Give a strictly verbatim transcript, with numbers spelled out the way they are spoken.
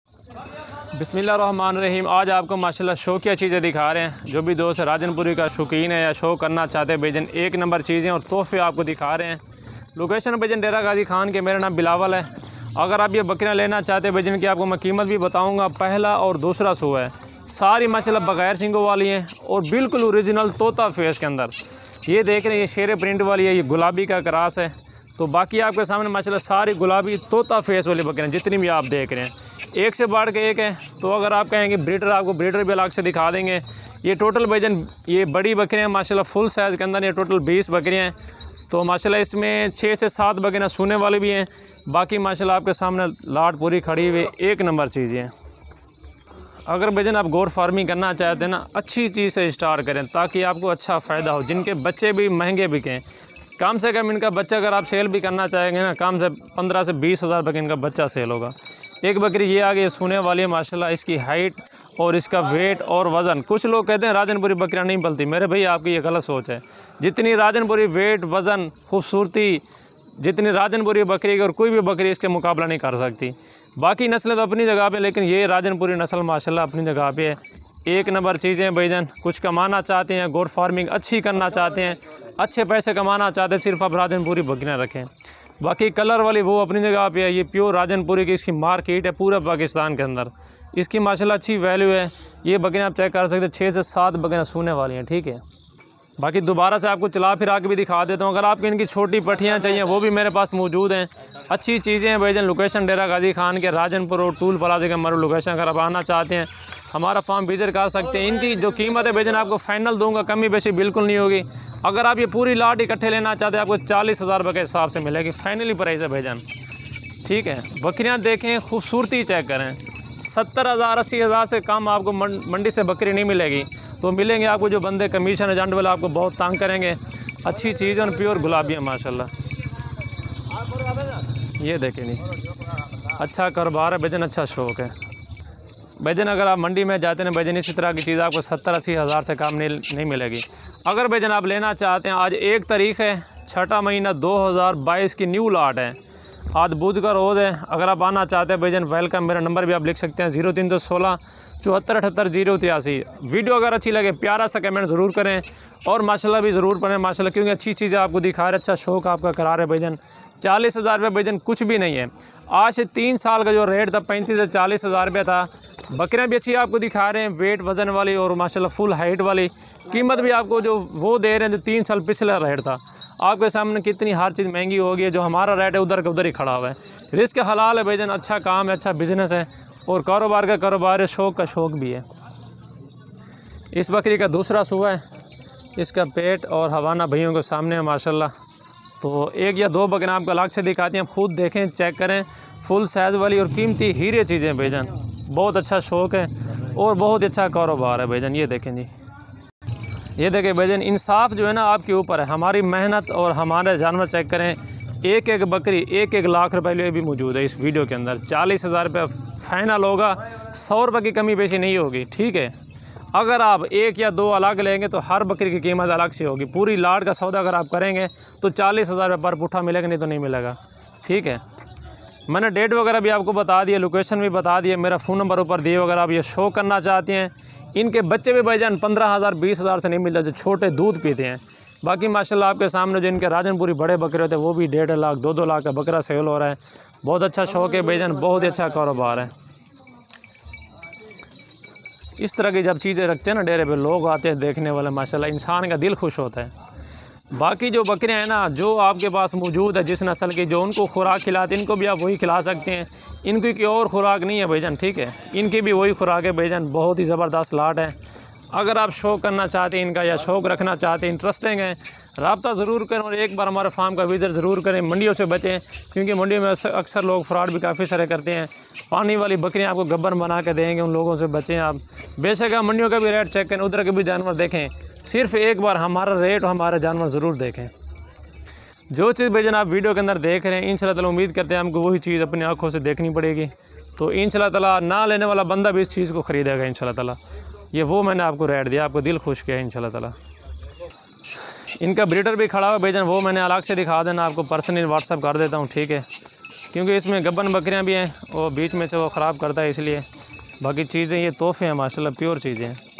बिस्मिल्लाहिर्रहमानिर्रहीम। आज आपको माशाल्लाह शौकिया चीज़ें दिखा रहे हैं। जो भी दोस्त राजनपुरी का शौकीन है या शौक करना चाहते हैं बेजन एक नंबर चीज़ें और तोहफे आपको दिखा रहे हैं। लोकेशन बेजन डेरा गाजी खान के, मेरा नाम बिलावल है। अगर आप ये बकरियाँ लेना चाहते हैं बेजन की, आपको मैं कीमत भी बताऊँगा। पहला और दूसरा सो है, सारी माशाल्लाह बगैर सिंगों वाली हैं और बिल्कुल ओरिजिनल तोता फेस के अंदर। ये देख रहे हैं, ये शेर प्रिंट वाली है, ये गुलाबी का क्रास है। तो बाकी आपके सामने माशाल्लाह सारी गुलाबी तोता फेस वाली बकरियाँ जितनी भी आप देख रहे हैं, एक से बढ़ के एक है। तो अगर आप कहेंगे ब्रीडर, आपको ब्रीडर भी अलग से दिखा देंगे। ये टोटल वजन, ये बड़ी बकरियाँ माशाल्लाह फुल साइज़ के अंदर ये टोटल बीस बकरियाँ हैं। तो माशाल्लाह इसमें छः से सात बकरियाँ सोने वाली भी हैं। बाकी माशाल्लाह आपके सामने लाट पूरी खड़ी हुई एक नंबर चीज़ें हैं। अगर वजन आप गोर फार्मिंग करना चाहते हैं ना, अच्छी चीज़ से स्टार्ट करें ताकि आपको अच्छा फ़ायदा हो। जिनके बच्चे भी महंगे बिकें, कम से कम इनका बच्चा अगर आप सेल भी करना चाहेंगे ना, कम से पंद्रह से बीस हज़ार तक इनका बच्चा सेल होगा। एक बकरी ये आगे सोने वाली है माशाल्लाह, इसकी हाइट और इसका वेट और वज़न। कुछ लोग कहते हैं राजनपुरी बकरियां नहीं पलती, मेरे भाई आपकी ये गलत सोच है। जितनी राजनपुरी वेट, वज़न, खूबसूरती, जितनी राजनपुरी बकरी और कोई भी बकरी इसके मुकाबला नहीं कर सकती। बाकी नस्लें तो अपनी जगह पे, लेकिन ये राजनपुरी नस्ल माशाल्लाह अपनी जगह पे है। एक नंबर चीज़ें भाईजान। कुछ कमाना चाहते हैं, गोट फार्मिंग अच्छी करना चाहते हैं, अच्छे पैसे कमाना चाहते हैं, सिर्फ आप राजनपुरी बकरियाँ रखें। बाकी कलर वाली वो अपनी जगह पे है। ये प्योर राजनपुरी की इसकी मार्केट है पूरा पाकिस्तान के अंदर। इसकी माशाल्लाह अच्छी वैल्यू है। ये बकरियाँ आप चेक कर सकते हैं, छः से सात बकरियाँ सूने वाली हैं, ठीक है। बाकी दोबारा से आपको चला फिरा के भी दिखा देता हूँ। अगर आपको इनकी छोटी पट्टियाँ चाहिए वो भी मेरे पास मौजूद हैं। अच्छी चीज़ें हैं भाईजान। लोकेशन डेरा गाजी खान के, राजनपुर और टूल प्लाजा के मरू लोकेशन। अगर आप आना चाहते हैं हमारा फार्म विजिट कर सकते हैं। इनकी जो कीमत है भाईजान आपको फाइनल दूंगा, कमी बेशी बिल्कुल नहीं होगी। अगर आप ये पूरी लाट इकट्ठे लेना चाहते हैं आपको चालीस हज़ार रुपये के हिसाब से मिलेगी, फाइनली प्राइस है भाईजान, ठीक है। बकरियाँ देखें, खूबसूरती चेक करें। सत्तर हज़ार अस्सी हज़ार से कम आपको मंडी से बकरी नहीं मिलेगी। तो मिलेंगे आपको जो बंदे कमीशन एजेंट वाले आपको बहुत तंग करेंगे। अच्छी चीज़ और प्योर गुलाबी है माशाल्लाह। ये देखें नहीं, अच्छा कारोबार है भाईजान, अच्छा शौक है भाईजान। अगर आप मंडी में जाते हैं भाईजान, इसी तरह की चीज़ आपको सत्तर अस्सी हज़ार से कम नहीं नहीं मिलेगी। अगर भाईजान आप लेना चाहते हैं, आज एक तारीख है, छठा महीना दो हज़ार बाईस की न्यू लाट है। आज बुध का रोज़ है। अगर आप आना चाहते हैं भाईजान वेलकम। मेरा नंबर भी आप लिख सकते हैं, जीरो तीन सौ सोलह चौहत्तर अठहत्तर जीरो तिरासी। वीडियो अगर अच्छी लगे प्यारा सा कमेंट ज़रूर करें और माशाल्लाह भी ज़रूर पढ़ें माशाल्लाह, क्योंकि अच्छी चीज़ें आपको दिखा रहे, अच्छा शौक आपका करा रहे भाईजान। चालीस हज़ार रुपये भाईजान कुछ भी नहीं है। आज से तीन साल का जो रेट था पैंतीस से चालीस हज़ार रुपये था। बकरियाँ भी अच्छी आपको दिखा रहे हैं, वेट वज़न वाली और माशाल्लाह फुल हाइट वाली। कीमत भी आपको जो वो दे रहे हैं जो तीन साल पिछला रेट था। आपके सामने कितनी हर चीज़ महंगी हो गई है। जो हमारा रेट है उधर का उधर ही खड़ा हुआ है। रिस्क हलाल है भाईजान, अच्छा काम है, अच्छा बिजनेस है और कारोबार का कारोबार है, शौक का शौक भी है। इस बकरी का दूसरा सुबह है, इसका पेट और हवाना भैयों के सामने है माशाल्लाह। तो एक या दो बकरियाँ आपको अलग से दिखाती हैं, खुद देखें, चेक करें। फुल साइज़ वाली और कीमती हीरे चीज़ें भाईजान, बहुत अच्छा शौक है और बहुत अच्छा कारोबार है भाईजान। ये देखें जी, ये देखें भाईजान, इंसाफ जो है ना आपके ऊपर है। हमारी मेहनत और हमारे जानवर चेक करें। एक एक बकरी एक एक लाख रुपए भी मौजूद है इस वीडियो के अंदर। चालीस हज़ार रुपये फाइनल होगा, सौ रुपये की कमी पेशी नहीं होगी, ठीक है। अगर आप एक या दो अलग लेंगे तो हर बकरी की कीमत अलग से होगी। पूरी लाट का सौदा अगर आप करेंगे तो चालीस हज़ार रुपये पर पुट्ठा मिलेगा, नहीं तो नहीं मिलेगा, ठीक है। मैंने डेट वगैरह भी आपको बता दिया, लोकेशन भी बता दिया, मेरा फ़ोन नंबर ऊपर दिए। अगर आप ये शो करना चाहते हैं, इनके बच्चे भी भाईजान पंद्रह हज़ार बीस हज़ार से नहीं मिलते, जो छोटे दूध पीते हैं। बाकी माशाल्लाह आपके सामने जो इनके राजनपुरी बड़े बकरे होते हैं वो भी डेढ़ लाख दो दो लाख का बकरा सेल हो रहा है। बहुत अच्छा शौक है भाईजान, बहुत ही अच्छा कारोबार है। इस तरह की जब चीज़ें रखते हैं ना डेरे पे, लोग आते हैं देखने वाले माशाल्लाह, इंसान का दिल खुश होता है। बाकी जो बकरियां हैं ना जो आपके पास मौजूद है जिस नस्ल की, जो उनको खुराक खिलाते हैं, इनको भी आप वही खिला सकते हैं। इनकी कोई और खुराक नहीं है भाईजान, ठीक है। इनकी भी वही खुराक है भाईजान। बहुत ही ज़बरदस्त लाट है। अगर आप शौक करना चाहते हैं इनका या शौक रखना चाहते हैं, इंटरेस्टिंग है, रब्ता ज़रूर करें और एक बार हमारे फार्म का विजिट ज़रूर करें। मंडियों से बचें, क्योंकि मंडियों में अक्सर लोग फ्रॉड भी काफ़ी सारे करते हैं। पानी वाली बकरियां आपको गब्बर बना के देंगे, उन लोगों से बचें आप। बेशक आप मंडियों का भी रेट चेक करें, उधर के भी जानवर देखें। सिर्फ एक बार हमारा रेट और हमारे जानवर ज़रूर देखें। जो चीज़ भाईजान आप वीडियो के अंदर देख रहे हैं, इंशाल्लाह ताला उम्मीद करते हैं हमको वही चीज़ अपनी आँखों से देखनी पड़ेगी। तो इंशाल्लाह ताला ना लेने वाला बंदा भी इस चीज़ को ख़रीदेगा इंशाल्लाह ताला। ये वो मैंने आपको रेट दिया, आपको दिल खुश किया इंशाल्लाह ताला। इनका ब्रीडर भी खड़ा हुआ भाईजान, वो मैंने अलग से दिखा देना, आपको पर्सनली व्हाट्सअप कर देता हूँ, ठीक है। क्योंकि इसमें गब्बन बकरियां भी हैं और बीच में से वो ख़राब करता है, इसलिए बाकी चीज़ें ये तोहफे हैं माशाल्लाह, प्योर चीज़ें हैं।